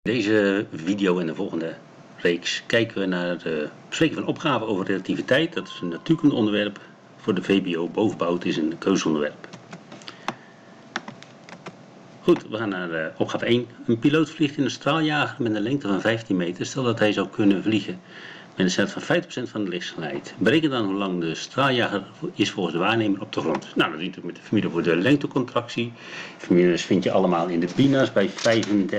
Deze video en de volgende reeks kijken we naar de bespreking van opgave over relativiteit. Dat is een natuurkundeonderwerp voor de VBO. Bovenbouw, het is een keuzonderwerp. Goed, we gaan naar opgave 1. Een piloot vliegt in een straaljager met een lengte van 15 meter. Stel dat hij zou kunnen vliegen met een snelheid van 50% van de lichtsnelheid. Bereken dan hoe lang de straaljager is volgens de waarnemer op de grond. Nou, dat doe je natuurlijk met de formule voor de lengtecontractie. De formules vind je allemaal in de BINA's bij 35E6.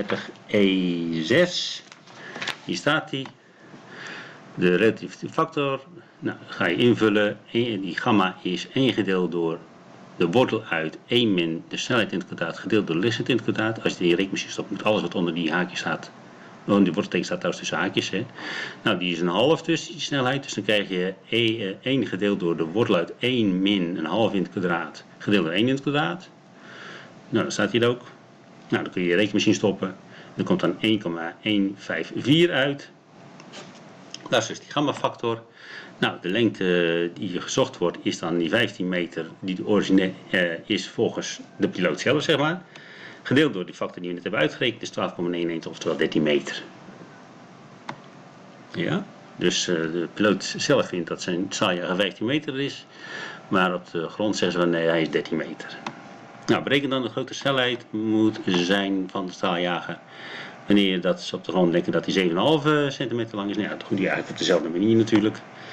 Hier staat die. De relatieve factor. Nou, ga je invullen. Die gamma is 1 gedeeld door de wortel uit 1 min de snelheid in het kwadraat gedeeld door de lichtsnelheid in het kwadraat. Als je die rekenmachine stopt, moet alles wat onder die haakjes staat. Die wortelteken staat trouwens tussen haakjes. Hè. Nou, die is een half tussen die snelheid. Dus dan krijg je 1 gedeeld door de wortel uit 1 min een half in het kwadraat gedeeld door 1 in het kwadraat. Nou, dat staat hier ook. Nou, dan kun je je rekenmachine stoppen. Dan komt dan 1,154 uit. Dat is dus die gamma factor. Nou, de lengte die gezocht wordt is dan die 15 meter die de origine is volgens de piloot zelf, zeg maar. Gedeeld door die factor die we net hebben uitgerekend is 12,91, oftewel 13 meter. Ja, dus de piloot zelf vindt dat zijn straaljager 15 meter is, maar op de grond zeggen we nee, hij is 13 meter. Nou, bereken dan de grote snelheid moet zijn van de straaljager. Wanneer dat ze op de grond denken dat hij 7,5 centimeter lang is, nou ja, dat doe je eigenlijk op dezelfde manier natuurlijk.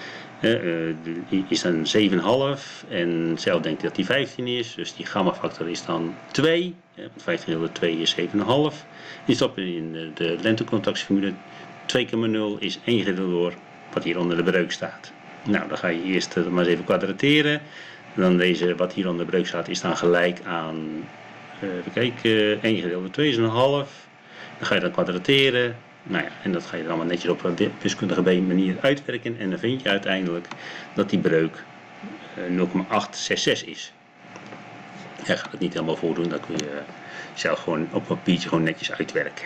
Is dan 7,5 en zelf denkt hij dat hij 15 is, dus die gamma factor is dan 2. Want 15 gedeeld door 2 is 7,5. Die stoppen in de lengtecontractieformule. 2 keer 0 is 1 gedeeld door wat hier onder de breuk staat. Nou, dan ga je eerst maar eens even kwadrateren. Dan deze wat hier onder de breuk staat is dan gelijk aan, even kijken, 1 gedeeld door 2 is een half. Dan ga je dan kwadrateren. Nou ja, en dat ga je dan allemaal netjes op een wiskundige manier uitwerken. En dan vind je uiteindelijk dat die breuk 0,866 is. Ja, gaat het niet helemaal voordoen, dan kun je zelf gewoon op papiertje gewoon netjes uitwerken.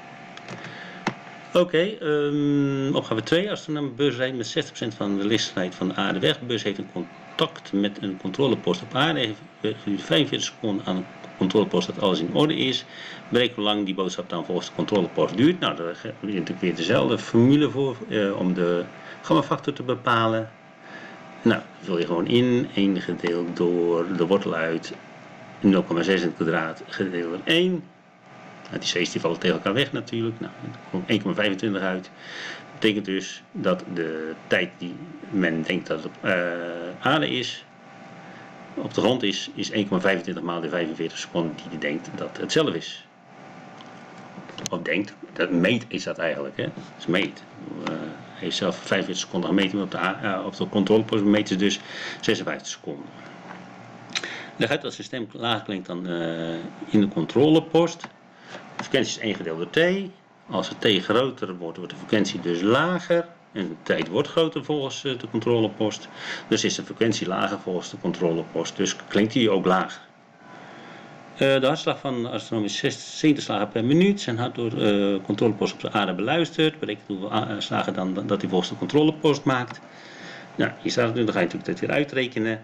Oké, opgave 2. Astronomenbus rijdt met 60% van de lichtsnelheid van de aarde weg. De bus heeft een contact met een controlepost op aarde. Heeft 45 seconden aan een controlepost dat alles in orde is. Bereken hoe lang die boodschap dan volgens de controlepost duurt. Nou, daar heb je natuurlijk weer dezelfde formule voor om de gamma factor te bepalen. Nou, vul je gewoon in. 1 gedeeld door de wortel uit 0,6 in het kwadraat gedeeld door 1. Nou, die c's die vallen tegen elkaar weg natuurlijk. Nou, er komt 1,25 uit. Dat betekent dus dat de tijd die men denkt dat het op aarde is, op de grond is 1,25 maal de 45 seconden die hij denkt dat het zelf is. Of denkt, dat meet is dat eigenlijk. Hè? Dat is meet. Hij heeft zelf 45 seconden gemeten op de controlepost, meten ze dus 56 seconden. Leg uit dat het systeem lager klinkt dan in de controlepost. De frequentie is 1 gedeeld door t. Als het t groter wordt, wordt de frequentie dus lager. En de tijd wordt groter volgens de controlepost. Dus is de frequentie lager volgens de controlepost. Dus klinkt die ook lager. De hartslag van de astronoom is 70 slagen per minuut. Zijn hart door de controlepost op de aarde beluisterd. Berekent hoeveel slagen dan dat hij volgens de controlepost maakt. Nou, hier staat het nu. Dan ga je natuurlijk dit weer uitrekenen.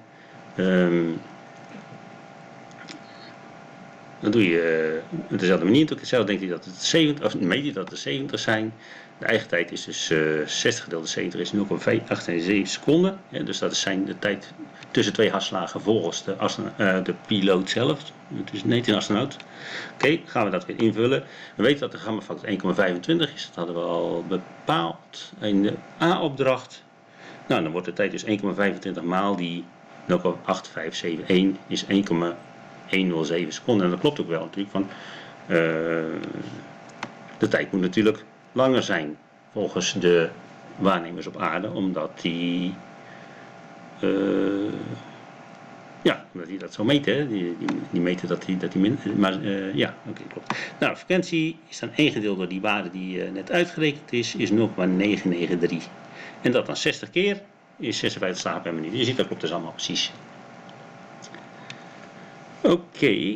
Dan doe je op dezelfde manier. Zelf denkt hij dat het 70, of meet hij dat het 70 zijn. De eigen tijd is dus 60 gedeeld door 70 is 0,587 seconden. Ja, dus dat is de tijd tussen twee hartslagen volgens de piloot zelf. Dus niet een astronaut. Oké, gaan we dat weer invullen. We weten dat de gamma factor 1,25 is. Dat hadden we al bepaald in de A-opdracht. Nou, dan wordt de tijd dus 1,25 maal die 0,8571 is 1,107 seconden. En dat klopt ook wel natuurlijk. Van, de tijd moet natuurlijk langer zijn volgens de waarnemers op aarde, omdat die omdat die dat zo meten. Hè? Die meten dat die maar ja, oké, klopt. Nou, de frequentie is dan 1 gedeeld door die waarde die net uitgerekend is 0,993. En dat dan 60 keer is 56 slagen per minuut. Je ziet dat klopt dus allemaal precies. Oké.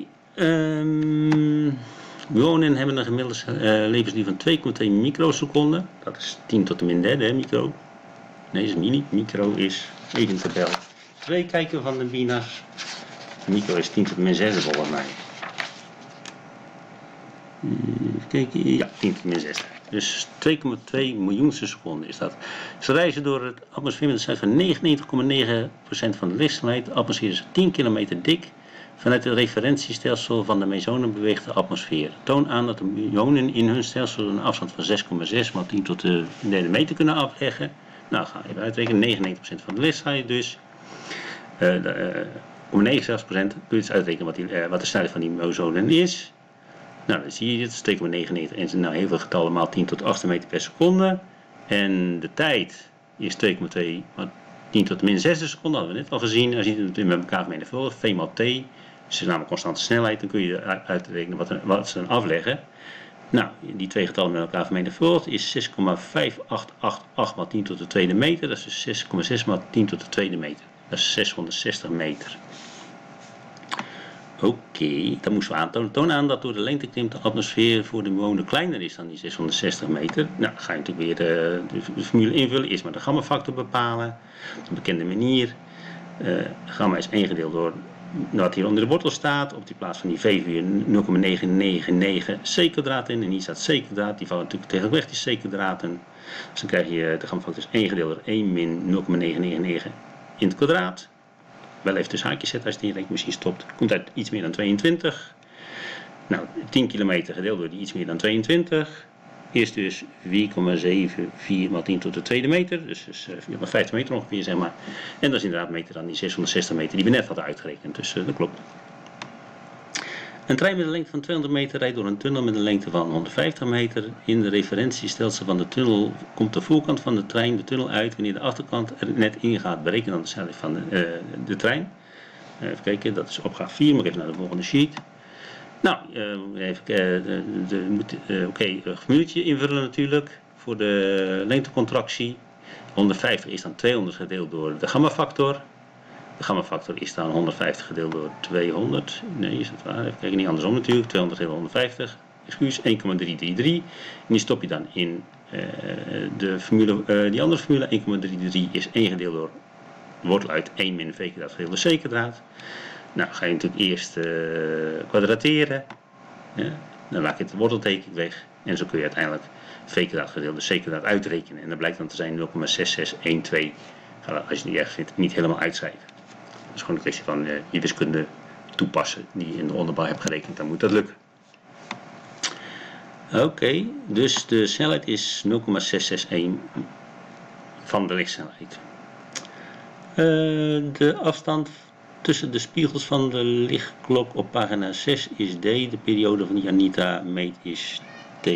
Wonen hebben een gemiddelde levensduur van 2,2 microseconden. Dat is 10 tot de min derde, hè, micro. Nee, dat is mini. Micro is even tabel 2 kijken van de BINA's. Micro is 10 tot de min 6 volgens mij. Even kijken, ja, 10 tot min 6. Dus 2,2 miljoenste seconde is dat. Ze reizen door het atmosfeer met een snelheid van 99,9% van de lichtsnelheid. De atmosfeer is 10 kilometer dik. Vanuit het referentiestelsel van de mesonen beweegt de atmosfeer. Toon aan dat de myonen in hun stelsel een afstand van 6,6 maal 10 tot de derde meter kunnen afleggen. Nou, ga even uitrekenen. 99% van de lichtsnelheid dus. 0,69%. Kun je dus uitrekenen wat de snelheid van die mesonen is. Nou, dan zie je het. 2,99 en nou heel veel getallen maal 10 tot 8 meter per seconde. En de tijd is 2,2 maal 10 tot min 6 seconden. Hadden we net al gezien. Als je het met elkaar vermenigvuldigt, v maal t. Dus is namelijk constante snelheid. Dan kun je uitrekenen wat ze dan afleggen. Nou, die twee getallen met elkaar vermenigvuldigd is 6,5888 maal 10 tot de tweede meter. Dat is dus 6,6 maal 10 tot de tweede meter. Dat is 660 meter. Oké, dan moesten we aantonen. Toon aan dat door de lengteklim de atmosfeer voor de bewoner kleiner is dan die 660 meter. Nou, dan ga je natuurlijk weer de formule invullen. Eerst maar de gammafactor bepalen. Op een bekende manier. Gamma is 1 gedeeld door wat hier onder de wortel staat. Op die plaats van die v weer 0,999 c kwadraat in. En hier staat c kwadraat. Die vallen natuurlijk tegen weg, die c kwadraten. Dus dan krijg je de gammafactor 1 gedeeld door 1 min 0,999 in het kwadraat. Wel even tussen haakjes zetten als je de rekenmachine stopt. Komt uit iets meer dan 22. Nou, 10 kilometer gedeeld door die iets meer dan 22 is dus 4,74 maal 10 tot de tweede meter. Dus 450 meter ongeveer, zeg maar. En dat is inderdaad meter dan die 660 meter die we net hadden uitgerekend. Dus dat klopt. Een trein met een lengte van 200 meter rijdt door een tunnel met een lengte van 150 meter. In de referentiestelsel van de tunnel komt de voorkant van de trein de tunnel uit wanneer de achterkant er net ingaat. Bereken dan de snelheid van de trein. Even kijken, dat is opgave 4. Moet even naar de volgende sheet. Nou, even formuletje invullen natuurlijk voor de lengtecontractie. 150 is dan 200 gedeeld door de gammafactor. De gammafactor is dan 150 gedeeld door 200. Nee, is dat waar? Even kijken, niet andersom natuurlijk. 200 gedeeld door 150. Excuus, 1,333. En die stop je dan in de formule, die andere formule. 1,333 is 1 gedeeld door de wortel uit 1 min v kwadraat gedeeld door c kwadraat. Nou, ga je natuurlijk eerst kwadrateren. Ja. Dan maak je het wortelteken weg. En zo kun je uiteindelijk v kwadraat gedeeld door c kwadraat uitrekenen. En dat blijkt dan te zijn 0,6612. Als je die erg vindt, niet helemaal uitschrijven. Dat is gewoon een kwestie van je wiskunde toepassen die je in de onderbouw hebt gerekend. Dan moet dat lukken. Oké, dus de snelheid is 0,661 van de lichtsnelheid. De afstand tussen de spiegels van de lichtklok op pagina 6 is D. De periode van Janita meet is T.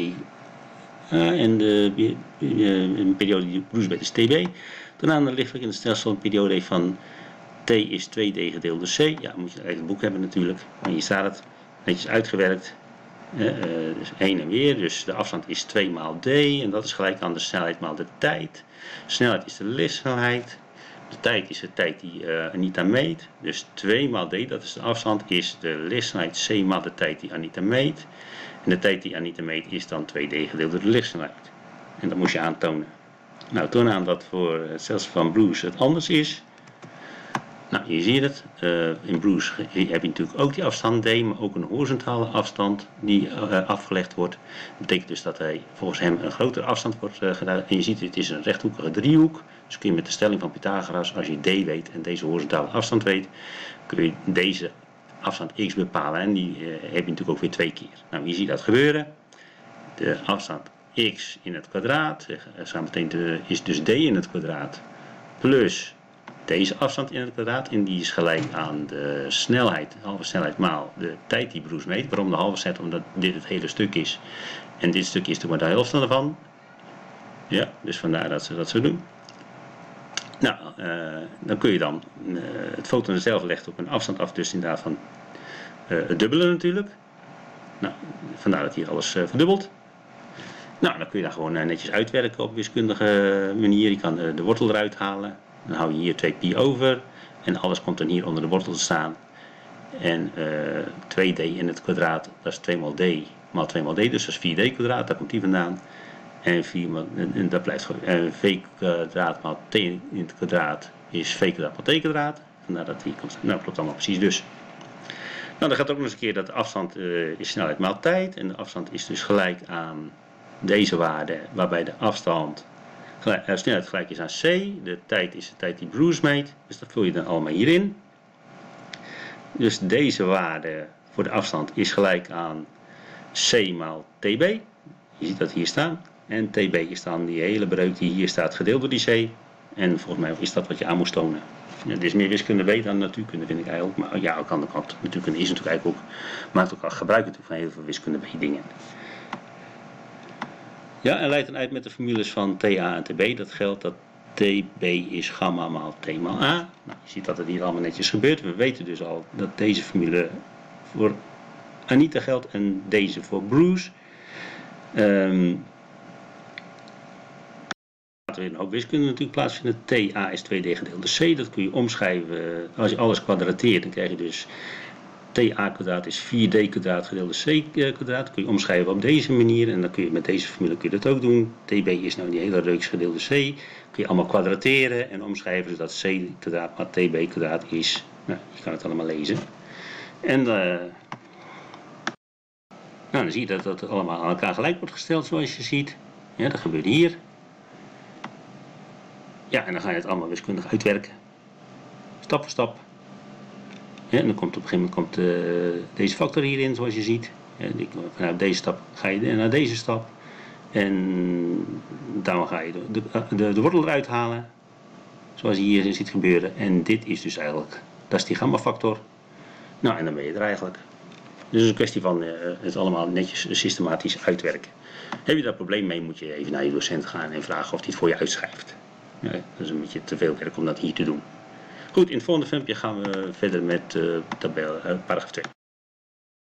En de periode die Bruce meet is TB. Toen aan de lichtelijk in het stelsel een periode van T is 2D gedeeld door C. Ja, moet je even het boek hebben natuurlijk. En hier staat het netjes uitgewerkt. Dus heen en weer. Dus de afstand is 2 maal D. En dat is gelijk aan de snelheid maal de tijd. De snelheid is de lichtsnelheid. De tijd is de tijd die Anita meet. Dus 2 maal D, dat is de afstand, is de lichtsnelheid C maal de tijd die Anita meet. En de tijd die Anita meet is dan 2D gedeeld door de lichtsnelheid. En dat moest je aantonen. Nou, toon aan dat voor het stelsel van Bruce het anders is. Nou, je ziet het. In Bruce heb je natuurlijk ook die afstand D, maar ook een horizontale afstand die afgelegd wordt. Dat betekent dus dat hij volgens hem een grotere afstand wordt gedaan. En je ziet het is een rechthoekige driehoek. Dus kun je met de stelling van Pythagoras, als je D weet en deze horizontale afstand weet, kun je deze afstand x bepalen. En die heb je natuurlijk ook weer 2 keer. Nou, je ziet dat gebeuren. De afstand x in het kwadraat is dus d in het kwadraat plus deze afstand in het kwadraat. En die is gelijk aan de snelheid, de halve snelheid maal de tijd die Bruce meet. Waarom de halve snelheid? Omdat dit het hele stuk is. En dit stuk is maar de helft ervan. Ja, dus vandaar dat ze dat zo doen. Nou, dan kun je dan het foton zelf legt op een afstand af, dus inderdaad van het dubbele natuurlijk. Nou, vandaar dat hier alles verdubbelt. Nou, dan kun je daar gewoon netjes uitwerken op wiskundige manier. Je kan de wortel eruit halen. Dan hou je hier 2pi over. En alles komt dan hier onder de wortel te staan. En 2d in het kwadraat, dat is 2 maal d maal 2 maal d. Dus dat is 4d kwadraat, daar komt die vandaan. En, en dat blijft gewoon. V kwadraat maal t in het kwadraat is v kwadraat maal t kwadraat. Vandaar dat die komt. Nou, klopt allemaal precies dus. Nou, dan gaat ook nog eens een keer dat de afstand is snelheid maal tijd. En de afstand is dus gelijk aan deze waarde, waarbij de afstand snelheid gelijk is aan c. De tijd is de tijd die Bruce meet. Dus dat vul je dan allemaal hierin. Dus deze waarde voor de afstand is gelijk aan c maal tb. Je ziet dat hier staan. En tb is dan die hele breuk die hier staat gedeeld door die c. En volgens mij is dat wat je aan moest tonen. Ja, dit is meer wiskunde B dan natuurkunde, vind ik eigenlijk. Maar ja, ook aan de kant. Natuurkunde is natuurlijk eigenlijk ook, maakt ook al gebruik natuurlijk van heel veel wiskunde B dingen. Ja, en leidt dan uit met de formules van TA en TB. Dat geldt dat TB is gamma maal T maal A. Nou, je ziet dat het hier allemaal netjes gebeurt. We weten dus al dat deze formule voor Anita geldt en deze voor Bruce. Laten we een hoop wiskunde natuurlijk plaatsvinden. TA is 2D gedeeld door C. Dat kun je omschrijven. Als je alles kwadrateert, dan krijg je dus TA kwadraat is 4D kwadraat gedeeld door C kwadraat. Dat kun je omschrijven op deze manier. En dan kun je met deze formule kun je dat ook doen. TB is nou die hele reeks gedeeld door C. Kun je allemaal kwadrateren en omschrijven zodat C kwadraat maar TB kwadraat is. Nou, je kan het allemaal lezen. En dan zie je dat dat allemaal aan elkaar gelijk wordt gesteld zoals je ziet. Ja, dat gebeurt hier. Ja, en dan ga je het allemaal wiskundig uitwerken. Stap voor stap. Ja, en dan komt op een gegeven moment deze factor hierin, zoals je ziet. Ja, vanuit deze stap ga je naar deze stap. En dan ga je de wortel eruit halen. Zoals je hier ziet gebeuren. En dit is dus eigenlijk, dat is die gamma factor. Nou, en dan ben je er eigenlijk. Dus het is een kwestie van het allemaal netjes systematisch uitwerken. Heb je daar probleem mee, moet je even naar je docent gaan en vragen of hij het voor je uitschrijft. Ja, dat is een beetje te veel werk om dat hier te doen. Goed, in het volgende filmpje gaan we verder met paragraaf 2.